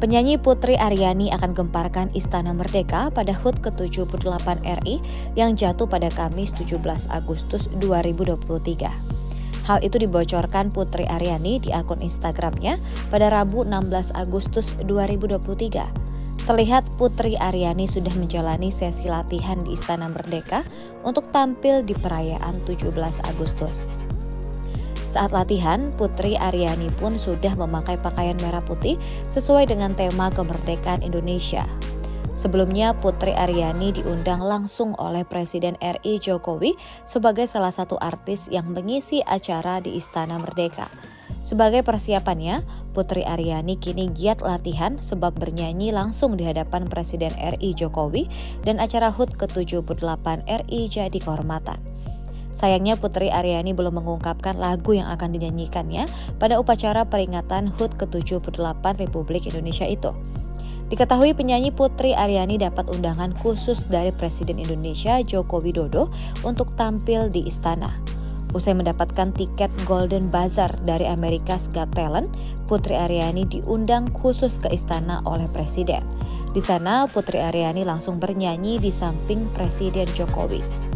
Penyanyi Putri Aryani akan gemparkan Istana Merdeka pada HUT ke-78 RI yang jatuh pada Kamis 17 Agustus 2023. Hal itu dibocorkan Putri Aryani di akun Instagramnya pada Rabu 16 Agustus 2023. Terlihat Putri Aryani sudah menjalani sesi latihan di Istana Merdeka untuk tampil di perayaan 17 Agustus. Saat latihan, Putri Aryani pun sudah memakai pakaian merah putih sesuai dengan tema kemerdekaan Indonesia. Sebelumnya, Putri Aryani diundang langsung oleh Presiden RI Jokowi sebagai salah satu artis yang mengisi acara di Istana Merdeka. Sebagai persiapannya, Putri Aryani kini giat latihan sebab bernyanyi langsung di hadapan Presiden RI Jokowi dan acara HUT ke-78 RI jadi kehormatan. Sayangnya Putri Aryani belum mengungkapkan lagu yang akan dinyanyikannya pada upacara peringatan HUT ke-78 Republik Indonesia itu. Diketahui penyanyi Putri Aryani dapat undangan khusus dari Presiden Indonesia Joko Widodo untuk tampil di istana. Usai mendapatkan tiket Golden Buzzer dari America's Got Talent, Putri Aryani diundang khusus ke istana oleh Presiden. Di sana Putri Aryani langsung bernyanyi di samping Presiden Jokowi.